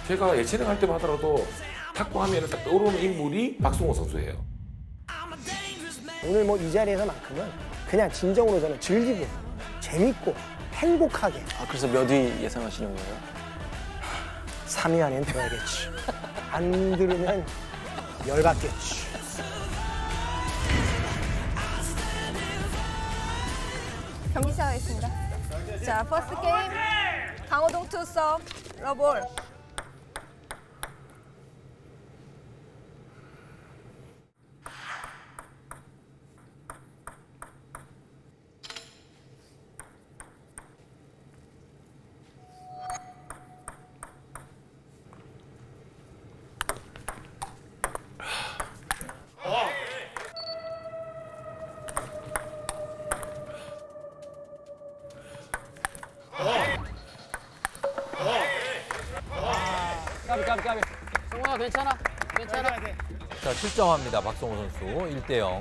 제가 예체능 할 때만 하더라도 탁구하면 딱 떠오르는 인물이 박성호 선수예요. 오늘 뭐 이 자리에서만큼은 그냥 진정으로 저는 즐기고 재밌고 행복하게. 아, 그래서 몇 위 예상하시는 거예요? 3위 안에는 들어야겠지. 안 들으면 열받겠지. 경기 시작하겠습니다. 자, 퍼스트 게임 강호동 투서 러볼. 까비. 성호야 괜찮아. 자, 7점합니다. 박성호 선수 1대0.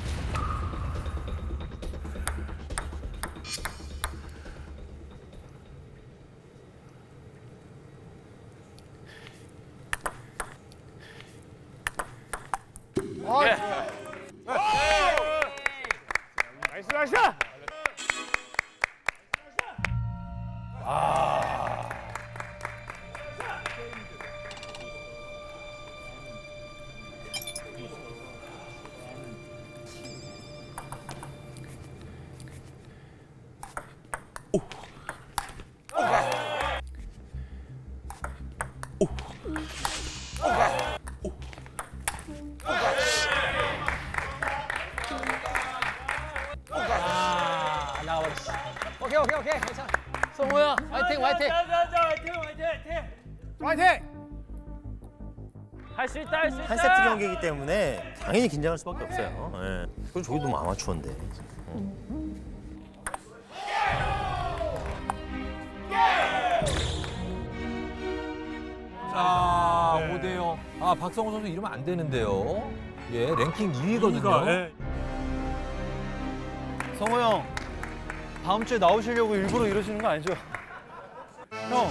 나이스. 나와버렸어. 오케이. 괜찮아. 성호야, 화이팅. 할 수 있다. 한 세트 경기이기 때문에 당연히 긴장할 수밖에 없어요. 예. 그리고 저기 너무 아마추어인데. 자, 5대0. 아, 박성호 선수 이러면 안 되는데요. 예, 랭킹 2위거든요. 성호 형, 다음 주에 나오시려고 일부러 이러시는 거 아니죠? 형.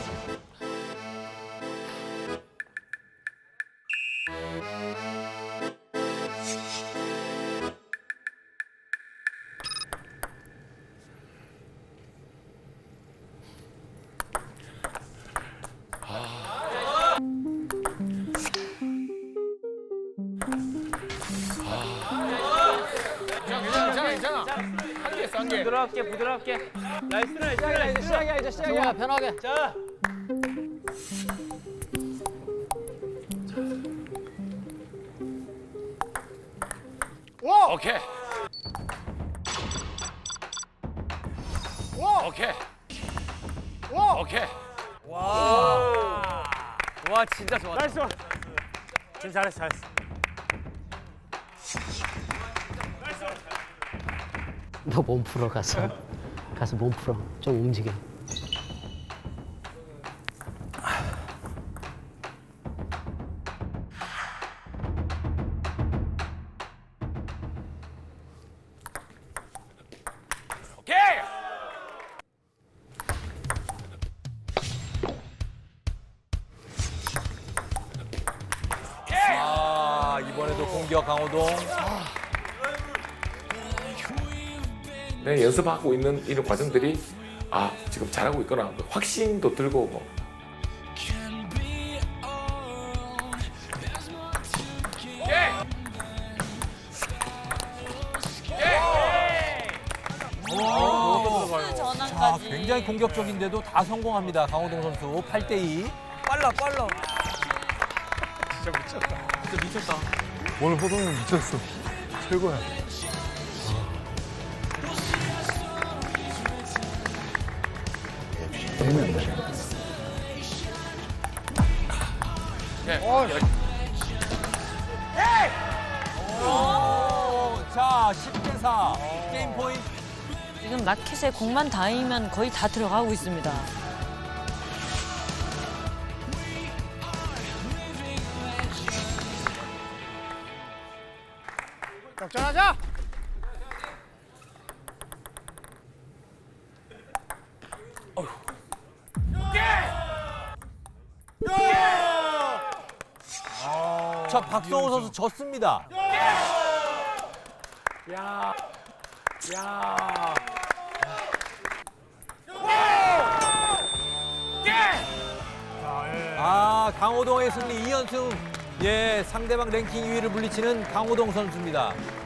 괜찮아. 한 개. 부드럽게. 나이스. 시작이야. 성호야, 편하게. 자. 오케이. 와, 진짜 좋았다. 나이스. 지금 잘했어. 너 몸 풀어 가서 몸 풀어 좀 움직여. 아, 이번에도 공격 강호동. 내 연습하고 있는 이런 과정들이 지금 잘하고 있구나. 확신도 들고 오고. 자, 굉장히 공격적인데도 다 성공합니다. 강호동 선수 8대2. 빨라. 진짜 미쳤다. 오늘 호동이 미쳤어. 최고야. 자, 10대4. 게임 포인트. 지금 마켓에 공만 닿으면 거의 다 들어가고 있습니다. 작전하자. 예! 자, 박성호 선수 졌습니다. 야. 아, 강호동의 승리 2연승. 예, 상대방 랭킹 2위를 물리치는 강호동 선수입니다.